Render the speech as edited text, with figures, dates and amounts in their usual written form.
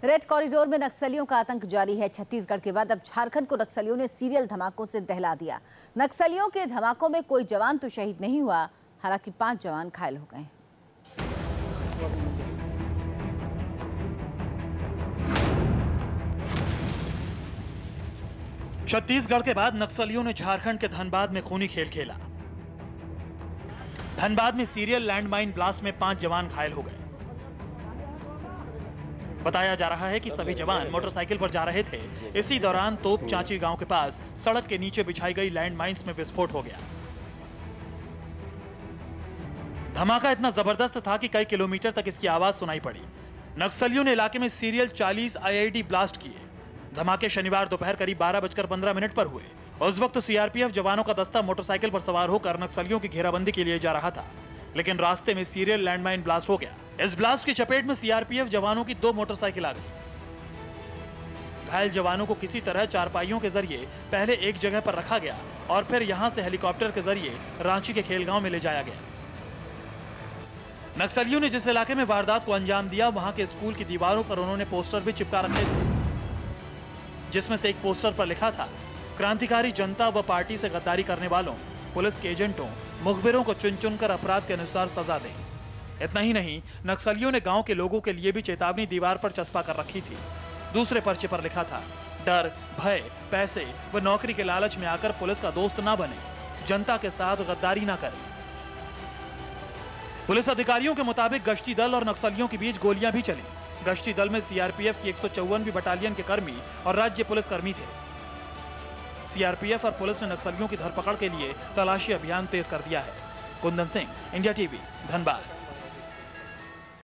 Red corridor में नक्सलियों का आतंक जारी है। छत्तीसगढ़ के बाद अब झारखंड को नक्सलियों ने सीरियल धमाकों से दहला दिया। नक्सलियों के धमाकों में कोई जवान तो शहीद नहीं हुआ, हालांकि 5 जवान घायल हो गए। छत्तीसगढ़ के बाद नक्सलियों ने झारखंड के धनबाद में खूनी खेल खेला। धनबाद में सीरियल लैंडमाइन ब्लास्ट में 5 जवान घायल हो गए। बताया जा रहा है कि सभी जवान मोटरसाइकिल पर जा रहे थे। इसी दौरान तोप चांची गांव के पास सड़क के नीचे बिछाई गई लैंडमाइंस में विस्फोट हो गया। धमाका इतना जबरदस्त था कि कई किलोमीटर तक इसकी आवाज सुनाई पड़ी। नक्सलियों ने इलाके में सीरियल 40 IED ब्लास्ट किए। धमाके शनिवार दोपहर करीब 12:15 पर हुए। उस वक्त सीआरपीएफ जवानों का दस्ता मोटरसाइकिल पर सवार होकर नक्सलियों की घेराबंदी के लिए जा रहा था, लेकिन रास्ते में सीरियल लैंडमाइन ब्लास्ट हो गया। इस ब्लास्ट की चपेट में सीआरपीएफ जवानों की 2 मोटरसाइकिल आ गई। घायल जवानों को किसी तरह चारपाइयों के जरिए पहले एक जगह पर रखा गया और फिर यहां से हेलीकॉप्टर के जरिए रांची के खेलगांव में ले जाया गया। नक्सलियों ने जिस इलाके में वारदात को अंजाम दिया, वहां के स्कूल की दीवारों पर उन्होंने पोस्टर भी चिपका रखे थे, जिसमें से एक पोस्टर पर लिखा था, क्रांतिकारी जनता व पार्टी से गद्दारी करने वालों, पुलिस के एजेंटों, मुखबिरों को चुन चुनकर अपराध के अनुसार सजा दें। इतना ही नहीं, नक्सलियों ने गांव के लोगों के लिए भी चेतावनी दीवार पर चस्पा कर रखी थी। दूसरे पर्चे पर लिखा था, डर, भय, पैसे व नौकरी के लालच में आकर पुलिस का दोस्त ना बने, जनता के साथ गद्दारी ना करें। पुलिस अधिकारियों के मुताबिक गश्ती दल और नक्सलियों के बीच गोलियां भी चली। गश्ती दल में सीआरपीएफ की 154वीं बटालियन के कर्मी और राज्य पुलिस कर्मी थे। सीआरपीएफ और पुलिस ने नक्सलियों की धरपकड़ के लिए तलाशी अभियान तेज कर दिया है। Kundan Singh, India TV, Dhanbad.